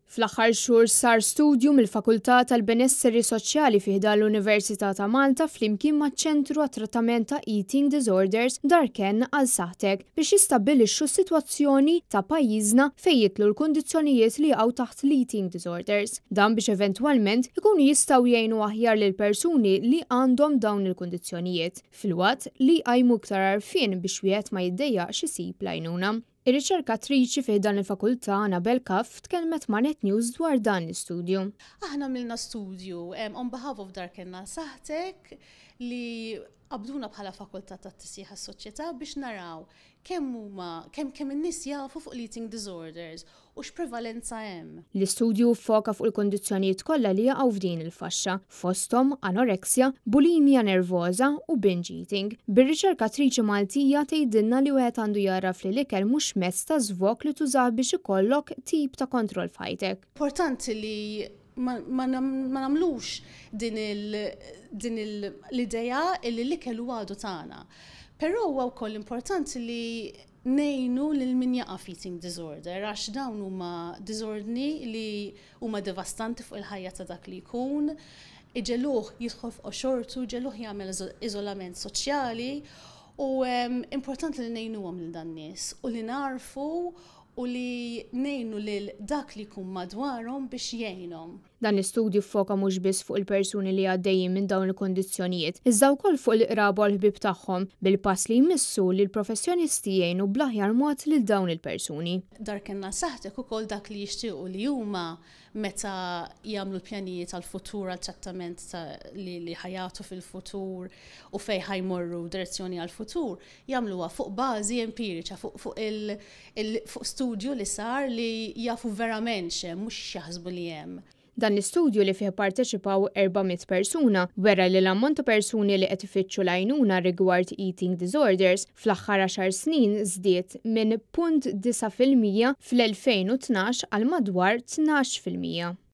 Fl-aħħar xhur sar studju mill-Fakultà tal-Benesseri Soċjali fih dan l-Università ta' Malta flimkien maċ-Ċentru għat-Trattament ta' Eating Disorders Darken għal Saħtek biex jistabbilixxu s-sitwazzjoni ta' pajjiżna fejn jitlu l-kundizzjonijiet li jaqgħu taħt l-eating disorders. Dan biex eventwalment ikunu jistgħu jgħinu aħjar lil persuni li għandhom dawn il-kundizzjonijiet filwaqt li jqajmu iktar għarfien biex wieħed ma jiddejjaqx isib l-għajnuna. Ir-riċerkatriċi fih dan il-fakultà Anabel Kaff tkellmet ma' Net News dwar dan l-istudju. Aħna milna studju on behalf of Darken għal Saħtek li qabduna bħala fakultà tat-tisjieħ għas-soċjetà biex naraw kemm in-nies jafu fuq l-eating disorders u x'prevalenza hemm. L-istudju foka fuq il-kondizzjonijiet kollha li jaqgħu f'din il-faxxa, fosthom anoreksja, bulimja nervoża u binge eating. Bir-riċerkatriċi Maltija tgħidilna li wieħed għandu jaraf li l-ikel mhux mezz ta' żvok li tużah biex ikollok tip ta' kontroll f'ħajtek. Importanti li ma nagħmlux din l-idea li l-ikel huwa għadu tagħna. Però huwa wkoll importanti li ngħinu lil min jaqa' eating disorder għax dawn huma disordni li huma devastanti fuq il-ħajja ta' dak li jkun, iġeluh jidħol f'qoxortu, iġeluh jagħmel iżolament soċjali u importanti li ngħinuhom lil dan nies u li narfu u li ngħinu lil dak li jkun madwarhom biex jgħinhom. Dan l-istudju foka mhux biss fuq il-persuni li għaddejjin minn dawn il-kondizzjonijiet, iżda wkoll fuq il-qraba u l-ħbieb tagħhom bil-pass li jmissu li l-professjonisti jgħinu bl-aħjar mod lil dawn il-persuni. Darken għal Saħtek ukoll dak li jixtiequ li huma meta jagħmlu l-pjanijiet għall-futur għall-trattament li ħajatu fil-futur u fejn ħajmorru direzzjoni għall-futur jagħmluha fuq bażi empiriċa fuq studju li sar li jafu verament x'hemm mhux jaħsbu li hemm. Dan l-istudju li fih parteċipaw 400 persuna wera li l-ammont ta' persuni li qed ifittxu l-għajnuna rigward eating disorders fl-aħħar 10 snin żdied minn 0.9% fl-2012 għal madwar 12%.